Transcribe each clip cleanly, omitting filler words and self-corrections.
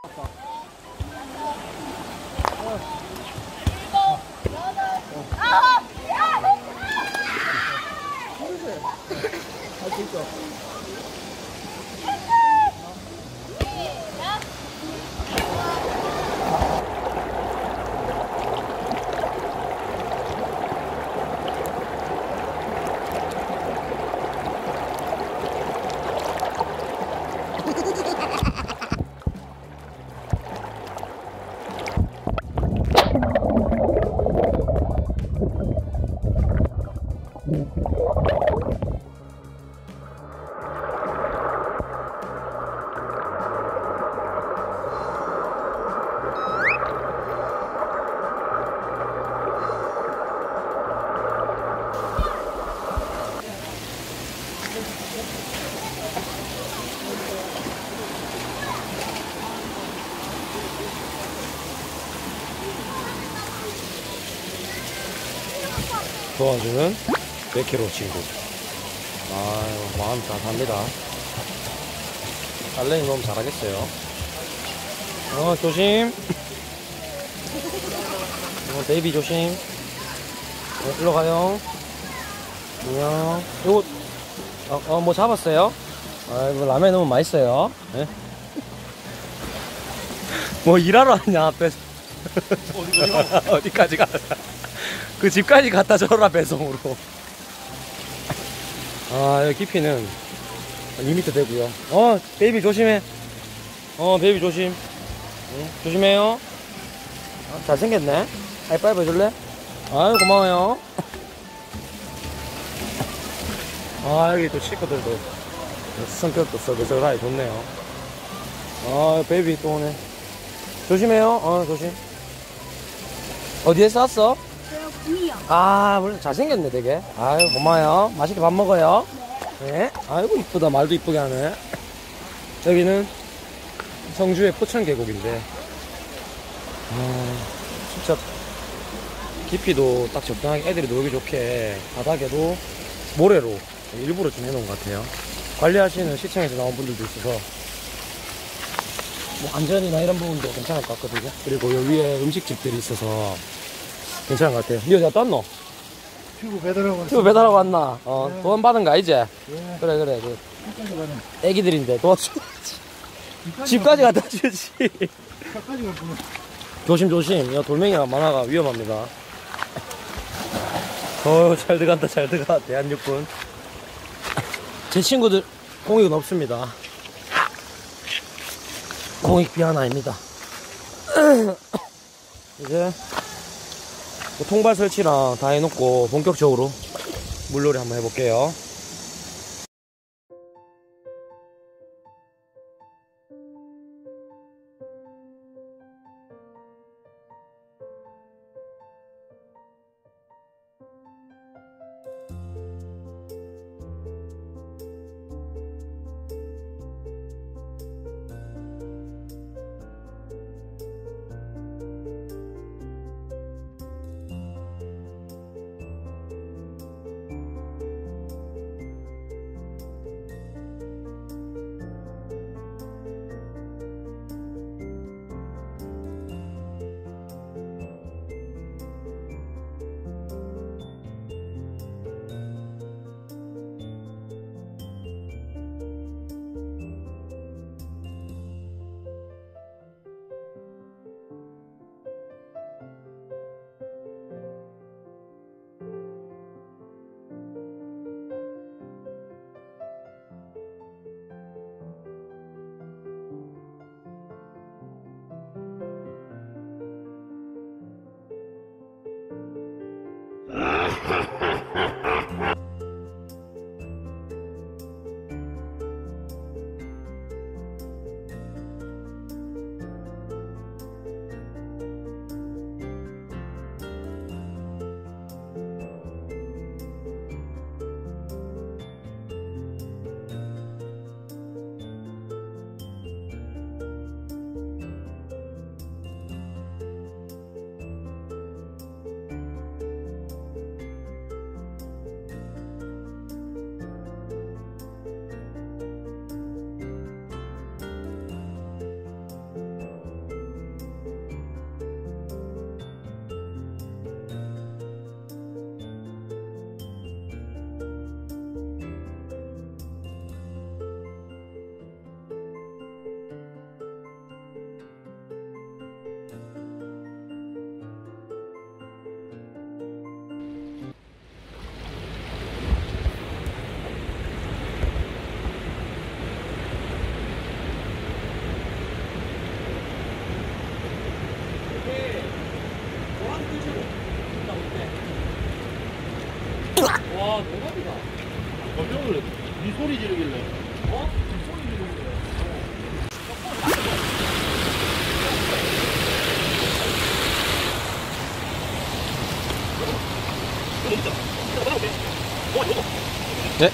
할수 있어. 도와주는 100kg 친구. 아유, 마음 다 답니다. 딸내미 너무 잘하겠어요. 조심. 베이비 조심. 일로 가요. 안녕. 요거, 뭐 잡았어요? 아이고, 라면 너무 맛있어요. 네? 뭐 일하러 왔냐, 앞에서. 어디까지 가? 그 집까지 갖다 줘라, 배송으로. 아, 여기 깊이는 2m 되고요. 베이비 조심해. 베이비 조심. 조심해요. 잘생겼네. 하이파이브 해줄래? 아유, 고마워요. 여기 또 친구들도 성격도 썩어서라이 좋네요. 베이비 또 오네. 조심해요. 조심. 어디에 쌌어? 구이요. 물론 잘생겼네, 되게. 아유, 고마워요. 맛있게 밥 먹어요. 네. 아이고, 이쁘다. 말도 이쁘게 하네. 여기는 성주의 포천 계곡인데, 진짜 깊이도 딱 적당하게 애들이 놀기 좋게 바닥에도 모래로 일부러 좀 해놓은 것 같아요. 관리하시는 시청에서 나온 분들도 있어서 뭐 안전이나 이런 부분도 괜찮을 것 같거든요. 그리고 여기 위에 음식집들이 있어서 괜찮은 것 같아요. 니가 떴노? 튜브 배달하고 왔어. 튜브 배달하고 왔나? 네. 돈 받은 거 이제? 네. 그래. 끝까지 가는. 애기들인데 도와주지. 집까지 갖다 주지. 끝까지 갔구나. 조심. 야, 돌멩이가 많아가 위험합니다. 잘 들어간다, 잘 들어가. 대한육군. 제 친구들 공익은 없습니다. 공익비 하나입니다. 이제 통발 설치랑 다 해놓고 본격적으로 물놀이 한번 해볼게요. 와, 대박이다. 깜짝 놀랐어. 니 소리 지르길래. 어? 네.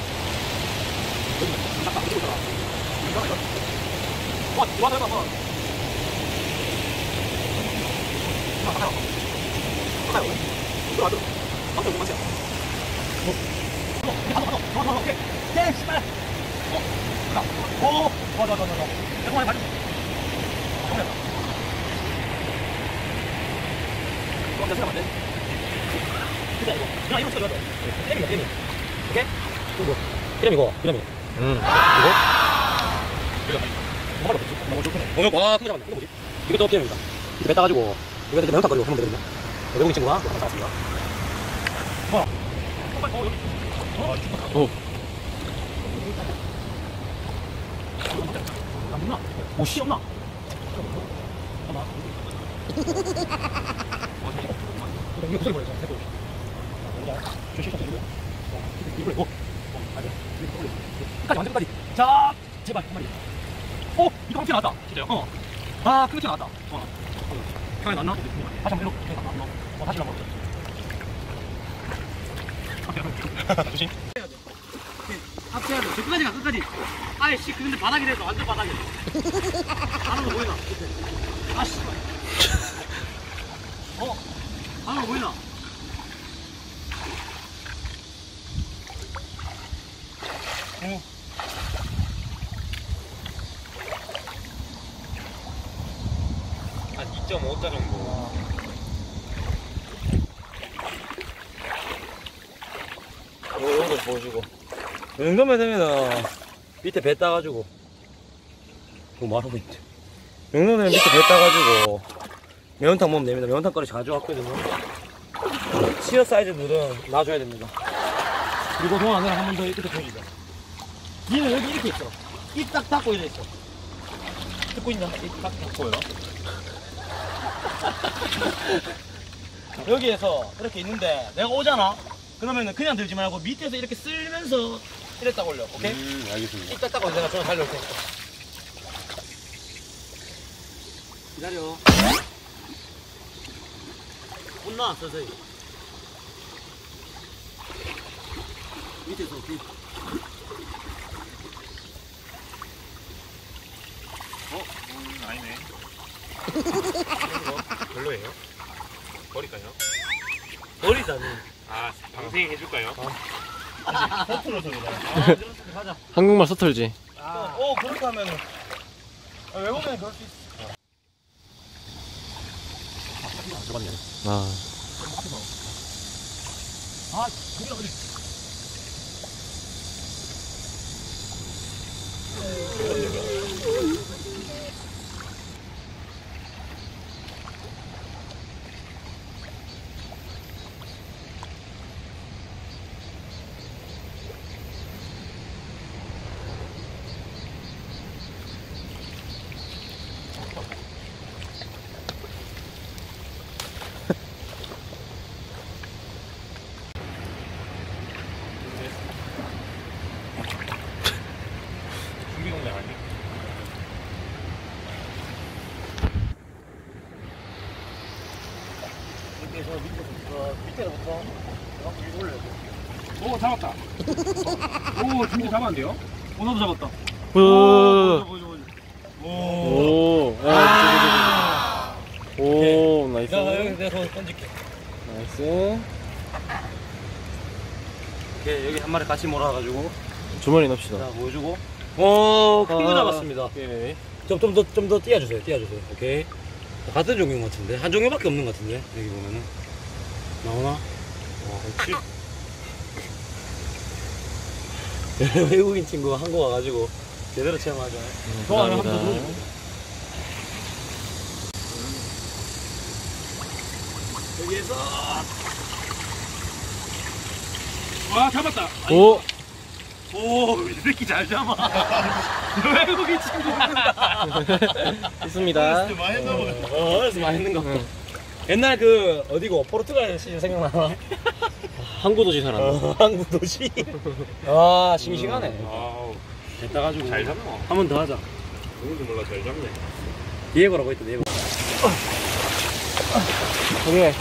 기름이고, 기름이. 이거? 와, 큰 거 잡았네. 이거 뭐지? 이것도 기름입니다. 이렇게 뱉어가지고, 이거 이렇게 매운탕 끓이고 하면 되거든요. 외국인 친구가 한번 잡았습니다. 오. 없나? 오씨 없나? 이거 소리 보내줘. 이불에 고. 끝까지 완전 끝까지. 자, 제발 한 마리. 어, 이거 한 개 나왔다. 진짜요? 어. 아, 큰 게 나왔다. 형이 났나? 다시 한번 이렇게 났나? 다시 한번 먹자. 조심. 앞에 해야 돼. 저 끝까지 가, 끝까지. 아이, 씨, 근데 바닥이 돼서 완전 바닥이 돼. 하는 거 보이나? 아씨. 하는 거 보이나? 한 2.5자 정도. 요거 보시고. 이 정도면 되면은 밑에 배 따가지고. 이거 말하고 있지. 이 정도면 밑에 배 따가지고 매운탕 먹으면 됩니다. 매운탕 거리 자주 왔거든요. 치어 사이즈 물은 놔줘야 됩니다. 그리고 동안을 한 번 더 이렇게 보여주자. 니는 여기 이렇게 있어. 입 딱 닫고 이래 있어. 듣고 있나? 입 딱 닫고요. 여기에서 이렇게 있는데 내가 오잖아? 그러면은 그냥 들지 말고 밑에서 이렇게 쓸면서 이랬다 올려. 오케이? 알겠습니다. 입 딱 닫고 내가 전화 달려올 테니까. 기다려. 혼나, 서서히. 밑에서 오케이. 아니네. 별로예요? 버릴까요? 버리자니. 아, 방생 해줄까요? 서툴러서이다. 그렇습니다. 가자. 한국말 서툴지. 그렇게 하면은. 외국인은 그럴 수 있어. 잡았네. 아. 그게 어디. 준비 동작 아니에요? 이렇게 해서 밑에부터 위로 올려야 돼. 오, 잡았다. 오, 준비 잡았는데요? 나도 잡았다. 오. 야, 오, 나이스. 여기 내가 더 던질게. 나이스. 이렇게 여기 한 마리 같이 몰아가지고. 주머니 넣읍시다. 자, 보여주고. 오, 큰 거 아, 잡았습니다. 오케이. 좀 더 띄워주세요. 오케이. 같은 종류인 것 같은데. 한 종류밖에 없는 것 같은데. 여기 보면은. 나오나? 와, 그렇지. 외국인 친구가 한국 와가지고 제대로 체험하자. 좋아요. 한번 더 눌러주고. 여기에서. 와, 잡았다. 오. 오, 이 새끼 잘 잡아. 외국인 친구. 있습니다. 많이 넣어. 어렸을 때 많이 했는 거. 옛날 그 어디고 포르투갈 시즌 생각나? 항구 도시 사람. 한국 도시. 아 싱싱하네. 아우, 됐다 가지고 잘 잡네. 한 번 더 하자. 누군지 몰라, 잘 잡네. 디에고라고 있다 디에고. 그래.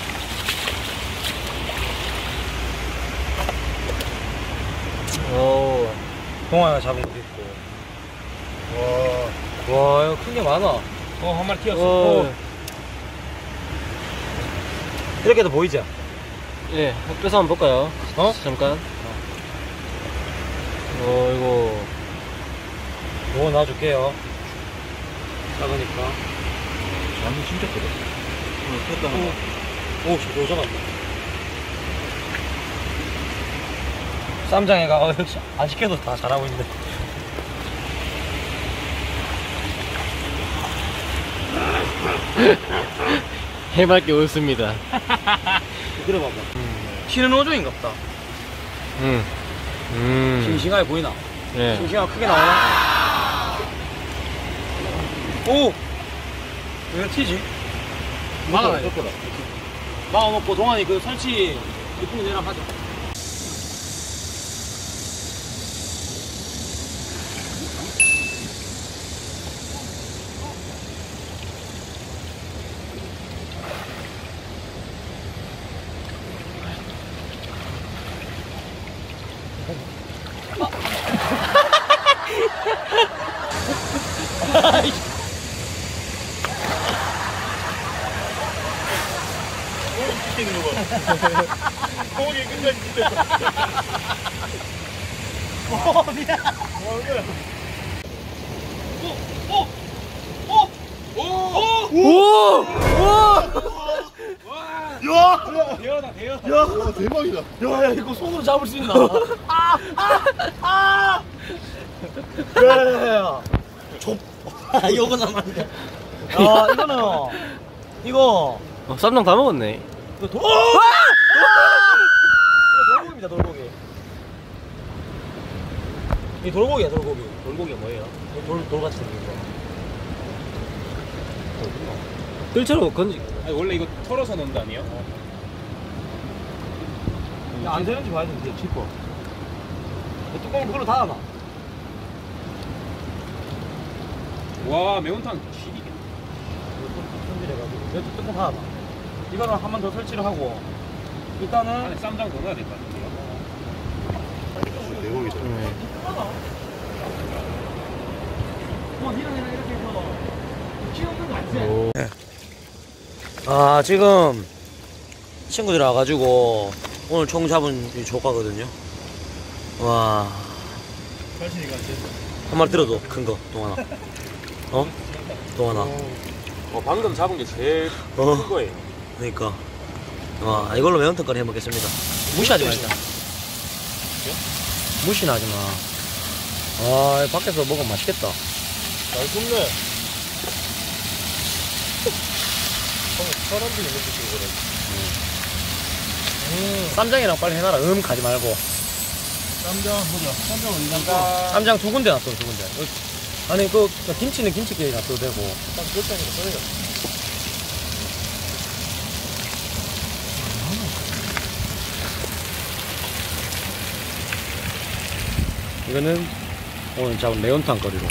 오, 동아가 잡은 것도 있고. 와, 이거 큰 게 많아. 한 마리 튀었어. 어. 이렇게도 보이죠? 예, 빼서 한번 볼까요? 어? 잠깐. 이거. 이거 놔줄게요. 작으니까. 완전 진짜 크다. 컸다. 오, 저 잡았다. 쌈장애가 역시 안 시켜도 다 잘하고 있는데. 해맑게 웃습니다. 그래 봐봐. 튀는 어종인갑다. 싱싱하게 보이나? 예. 싱싱하게 크게 나오나? 오! 왜 튀지? 막아놔. 막아놓고 동안이 그 설치 이쁜 거 내라 하자. 거기 끝까지 진짜. 야, 대박이다. 야, 이거 손으로 잡을 수 있나? 야. 좁. 이거 남았네. 야, 이거는 이거 쌈장 다 먹었네. 이거 이거 돌고기입니다, 돌고기. 이 돌고기야, 돌고기. 돌고기가 뭐예요? 돌같이 생긴 거. 뜰처럼 건지. 아니, 원래 이거 털어서 넣는 거 아니에요? 야, 안 되는지 봐야 되는데, 짚어. 뚜껑을 그걸로 닫아놔. 와, 매운탕 지리겠네. 손질해가지고. 여기 뚜껑 닫아놔. 이거는 한 번 더 설치를 하고, 일단은. 안에 쌈장 더 넣어야 될 것 같은데요? 대박이다. 아, 지금 친구들이 와가지고 오늘 총 잡은 이 조과거든요. 와, 사실이가 안 됐어. 한 마리 들어줘. 큰 거, 동하나. 어? 동하나. 방금 잡은 게 제일 어, 큰 거예요. 그러니까. 와, 이걸로 매운탕거리 해먹겠습니다. 무시하지 말자. 무시는 하지 마. 아, 밖에서 먹으면 맛있겠다. 잘 굽네. 사람들이 이렇게 찍어 그래. 쌈장이랑 빨리 해놔라. 가지 말고. 쌈장 보자. 쌈장 어디 갈까? 쌈장 두 군데 놔둬, 두 군데. 아니, 김치는 김치끼리 놔둬도 되고. 딱 그렇다니까 소리가. 이거는 오늘 잡은 매운탕 거리로.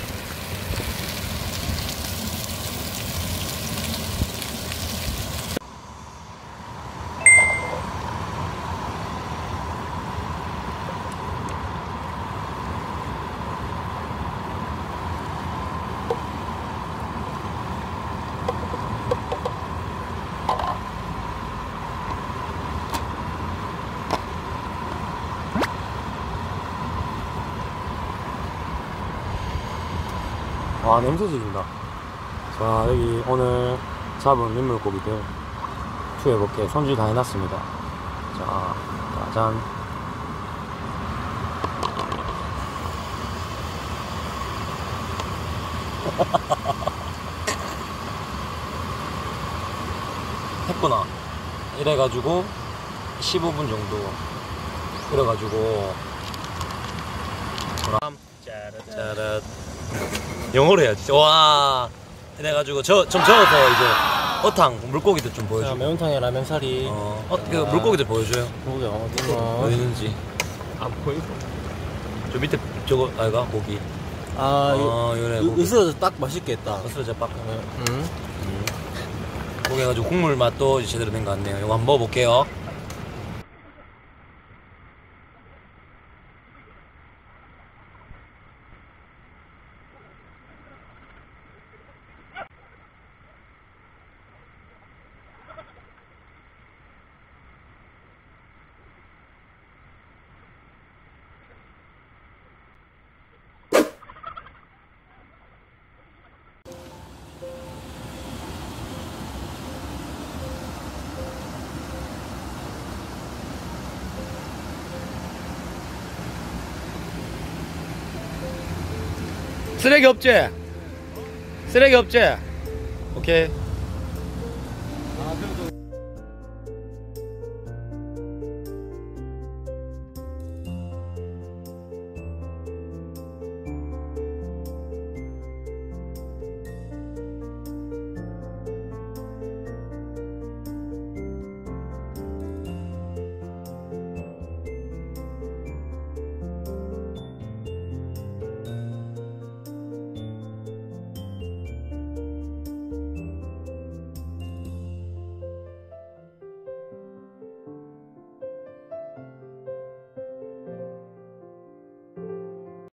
와, 냄새 지긴다. 자, 여기 오늘 잡은 민물고기들 투여해볼게. 손질 다 해놨습니다. 자, 짜잔. 했구나. 이래가지고 15분 정도 끓여가지고 짜릿 영어로 해야지. 와, 이래가지고 좀 저어서 이제 어탕 물고기도 좀 자, 보여주고. 매운탕에 라면사리. 그 물고기도 보여줘요. 고기 어디 보이는지. 안 보이고. 저 밑에 저거 아이가 고기. 아, 요래 고기. 으스러져 딱 맛있겠다. 어스러져 빡. 응? 고기 해가지고 국물 맛도 제대로 된 것 같네요. 이거 한번 먹어볼게요. 쓰레기 없지? 쓰레기 없지? 오케이. 아, 그래도